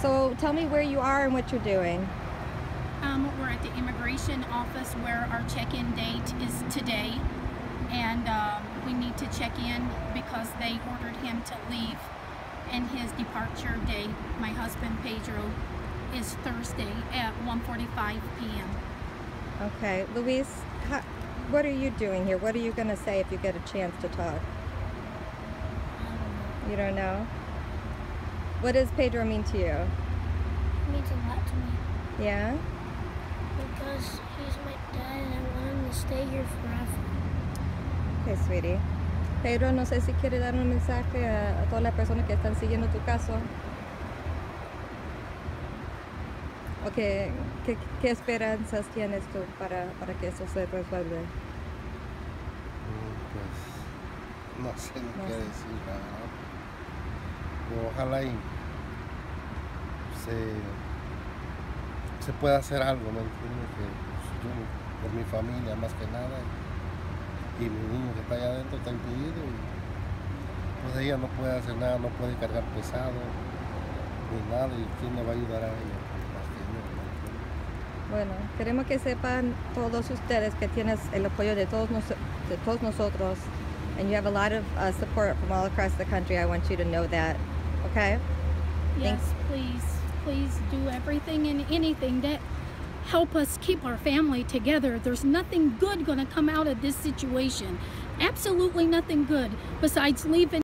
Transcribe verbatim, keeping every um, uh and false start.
So tell me where you are and what you're doing. Um, we're at the immigration office where our check-in date is today, and um, we need to check in because they ordered him to leave, and his departure date, my husband Pedro, is Thursday at one forty-five p m Okay, Luis, how, what are you doing here? What are you going to say if you get a chance to talk? You don't know? What does Pedro mean to you? It means a lot to me Yeah? because he's my dad and I want him to stay here forever. Okay, sweetie. Pedro, no sé si quiere dar un mensaje a, a todas las personas que están siguiendo tu caso. ¿O qué, qué, qué esperanzas tienes tú para, para que eso se resuelva? Mm, Pues no sé ni No qué sé. decir, la verdad. Pero ojalá y se, se pueda hacer algo, ¿me entiendes? Que pues, yo, por mi familia más que nada, y, y mi niño que está allá adentro está impedido, y pues ella no puede hacer nada, no puede cargar pesado, ni nada, y quién le va a ayudar a ella, más que yo, ¿me entiendes? Bueno, queremos que sepan todos ustedes que tienes el apoyo de todos, nos, de todos nosotros, and you have a lot of uh, support from all across the country. I want you to know that, okay? Yes, please, please do everything and anything that help us keep our family together. There's nothing good going to come out of this situation. Absolutely nothing good besides leaving